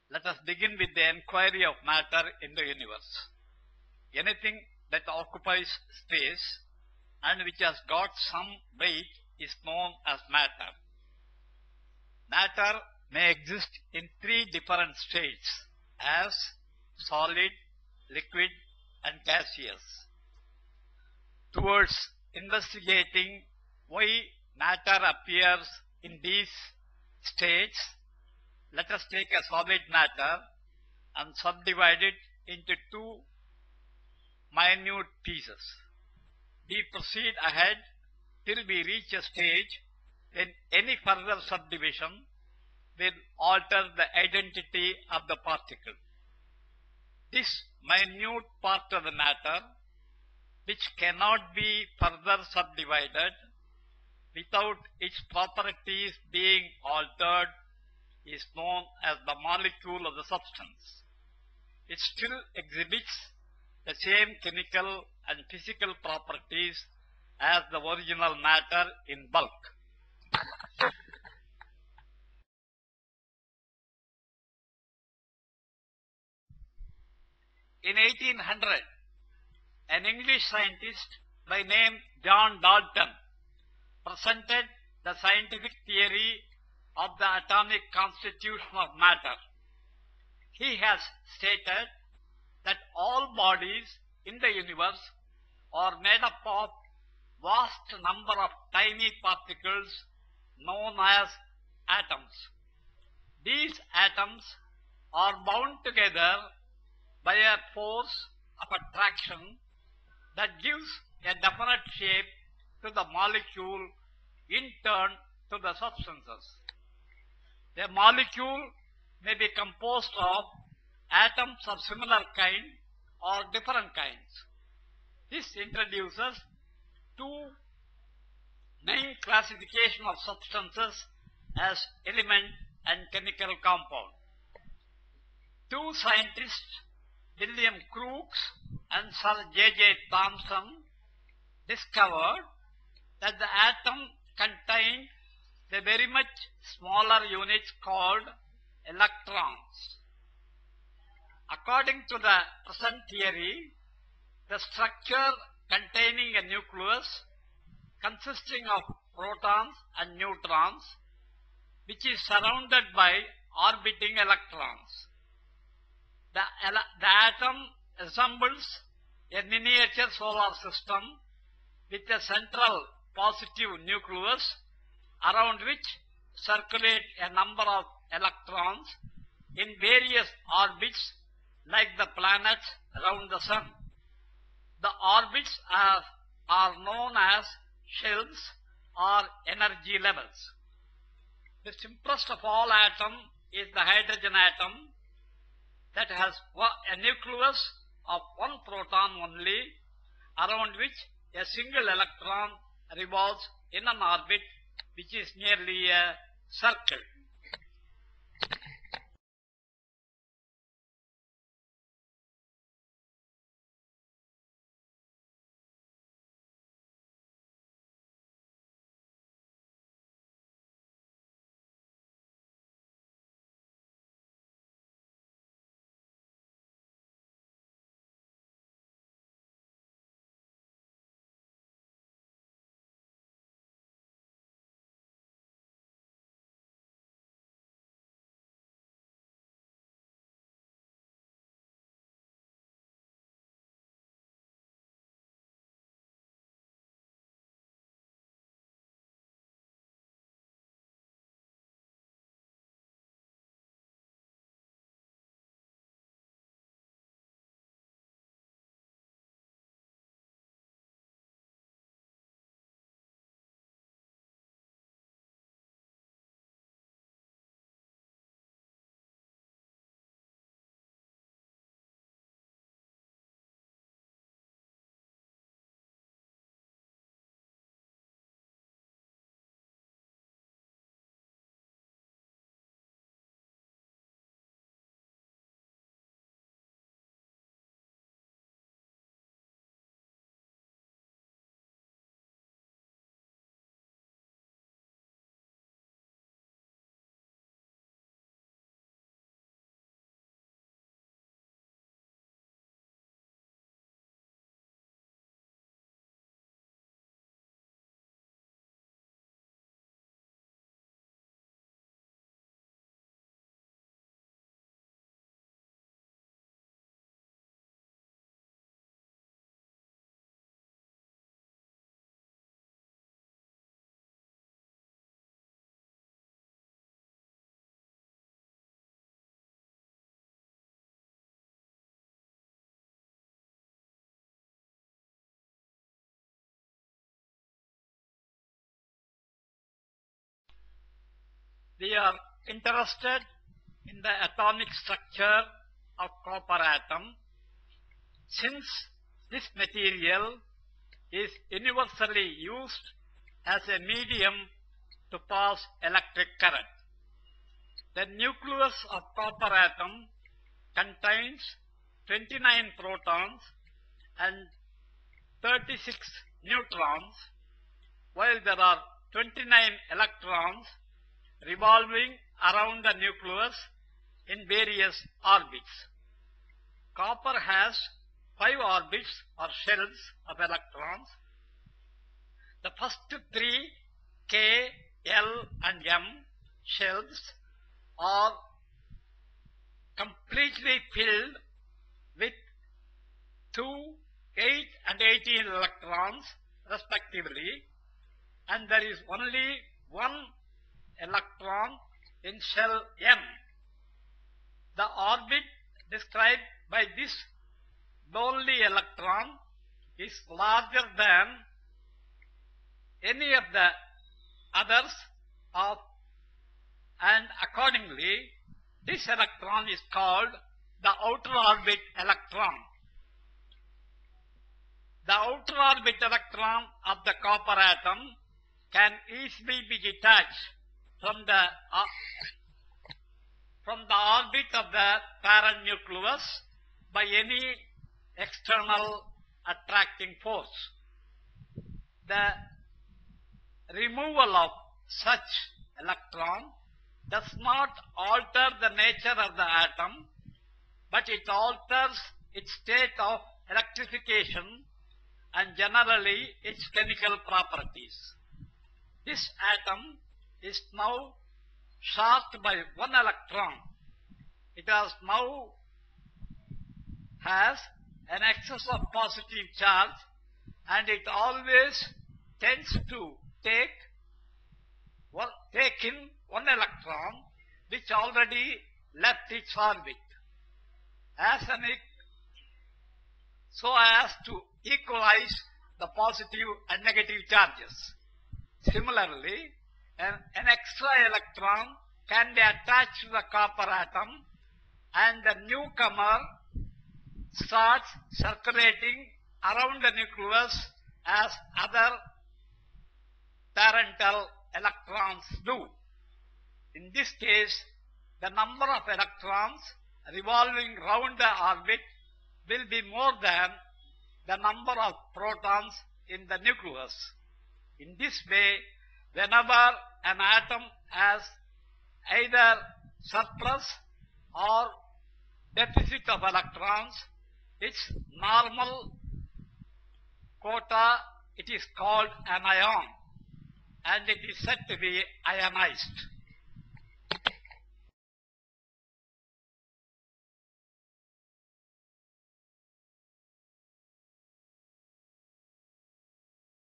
Let us begin with the enquiry of matter in the universe. Anything that occupies space and which has got some weight is known as matter. Matter may exist in three different states as solid, liquid and gaseous. Towards investigating why matter appears in these states, let us take a solid matter and subdivide it into two minute pieces. We proceed ahead till we reach a stage when any further subdivision will alter the identity of the particle. This minute part of the matter, which cannot be further subdivided without its properties being altered, is known as the molecule of the substance. It still exhibits the same chemical and physical properties as the original matter in bulk. In 1800, an English scientist by name John Dalton presented the scientific theory of the atomic constitution of matter. He has stated that all bodies in the universe are made up of vast number of tiny particles known as atoms. These atoms are bound together by a force of attraction that gives a definite shape to the molecule, in turn to the substances. The molecule may be composed of atoms of similar kind or different kinds. This introduces two main classification of substances as element and chemical compound. Two scientists, William Crookes and Sir J.J. Thomson, discovered that the atom contained the very much smaller units called electrons. According to the present theory, the structure containing a nucleus consisting of protons and neutrons, which is surrounded by orbiting electrons. The atom resembles a miniature solar system with a central positive nucleus around which circulate a number of electrons in various orbits like the planets around the sun. The orbits are known as shells or energy levels. The simplest of all atoms is the hydrogen atom that has a nucleus of one proton only, around which a single electron revolves in an orbit which is nearly a circle. we are interested in the atomic structure of copper atom, since this material is universally used as a medium to pass electric current. The nucleus of copper atom contains 29 protons and 36 neutrons, while there are 29 electrons revolving around the nucleus in various orbits. Copper has 5 orbits or shells of electrons. The first 3 K, L and M shells are completely filled with 2, 8 and 18 electrons respectively, and there is only 1 electron in shell M. The orbit described by this lonely electron is larger than any of the others and accordingly this electron is called the outer orbit electron. The outer orbit electron of the copper atom can easily be detached from the orbit of the parent nucleus by any external attracting force. The removal of such electron does not alter the nature of the atom, but it alters its state of electrification and generally its chemical properties. This atom is now charged by 1 electron. It has an excess of positive charge, and it always tends to take in 1 electron which already left its orbit, so as to equalize the positive and negative charges. Similarly, an extra electron can be attached to the copper atom, and the newcomer starts circulating around the nucleus as other parental electrons do. In this case, the number of electrons revolving round the orbit will be more than the number of protons in the nucleus. In this way, whenever an atom has either surplus or deficit of electrons, its normal quota, it is called an ion, and it is said to be ionized.